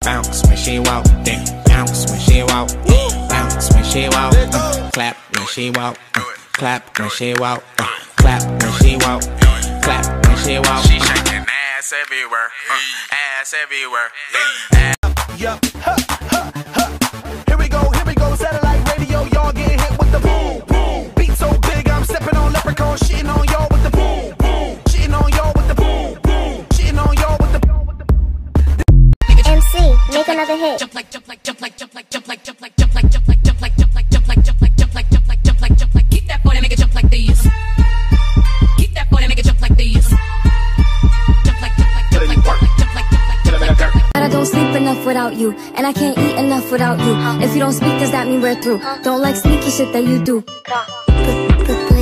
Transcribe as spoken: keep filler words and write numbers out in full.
Bounce when she walk, then bounce when she walk, bounce when she walk, uh, clap when she walk, uh, clap when she walk, uh, clap when she walk, clap when she walk. She shaking ass everywhere, uh, ass everywhere. Ass. Yup, huh, huh, huh. Here we go, here we go, satellite radio, y'all getting hit with the boom, boom. Beat so big, I'm stepping on leprechaun, shitting on y'all with the boom, boom. Shitting on y'all with the boom, boom. Shitting on y'all with the M C, make another hit. Jump like, jump like, jump like, jump like, jump like, jump like, jump like, jump like, jump like, jump like, jump like, jump like, jump like, jump like, jump like, jump like. Keep that boy, nigga, jump like these. Keep that boy, nigga, jump like these. Jump like, jump like, jump like, jump like, jump like, jump like, jump like, jump like. I don't sleep enough without you, and I can't eat enough without you. If you don't speak, does that mean we're through? Don't like sneaky shit that you do.